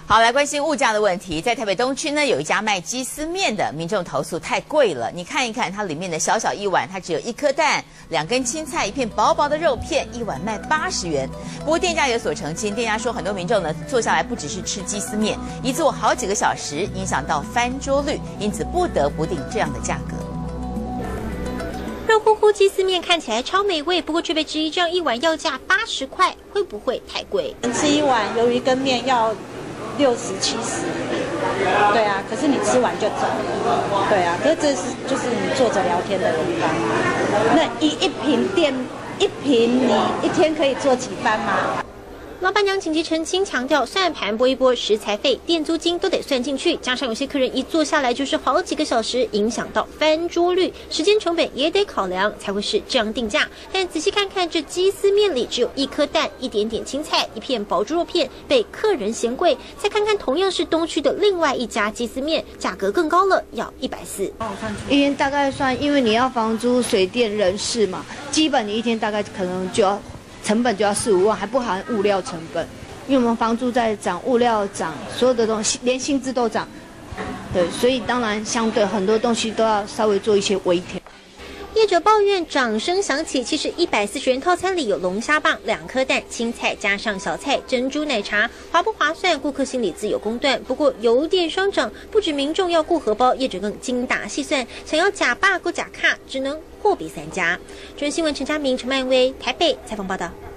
好，来关心物价的问题。在台北东区呢，有一家卖鸡丝面的，民众投诉太贵了。你看一看它里面的小小一碗，它只有1颗蛋、2根青菜、一片薄薄的肉片，一碗卖80元。不过店家有所澄清，店家说很多民众呢坐下来不只是吃鸡丝面，一坐好几个小时，影响到翻桌率，因此不得不定这样的价格。 热乎乎鸡丝面看起来超美味，不过却被质疑这样一碗要价80块，会不会太贵？ 吃一碗鱿鱼跟面要60、70，对啊，可是你吃完就走，对啊，可是这是就是你坐着聊天的地方嘛。那一瓶你一天可以做几番吗？ 老板娘紧急澄清，强调算盘拨一拨，食材费、店租金都得算进去，加上有些客人一坐下来就是好几个小时，影响到翻桌率，时间成本也得考量，才会是这样定价。但仔细看看这鸡丝面里只有1颗蛋、一点点青菜、一片薄猪肉片，被客人嫌贵。再看看同样是东区的另外一家鸡丝面，价格更高了，要140。 一天大概算，因为你要房租、水电、人事嘛，基本你一天大概可能就要。成本就要4、5万，还不含物料成本，因为我们房租在涨，物料涨，所有的东西连薪资都涨，对，所以当然相对很多东西都要稍微做一些微调。 业者抱怨掌声响起，其实140元套餐里有龙虾棒、2颗蛋、青菜加上小菜、珍珠奶茶，划不划算？顾客心里自有公断。不过油电双涨，不止民众要顾荷包，业者更精打细算，想要假霸或假卡，只能货比3家。中央新闻陈佳明、陈曼威台北采访报道。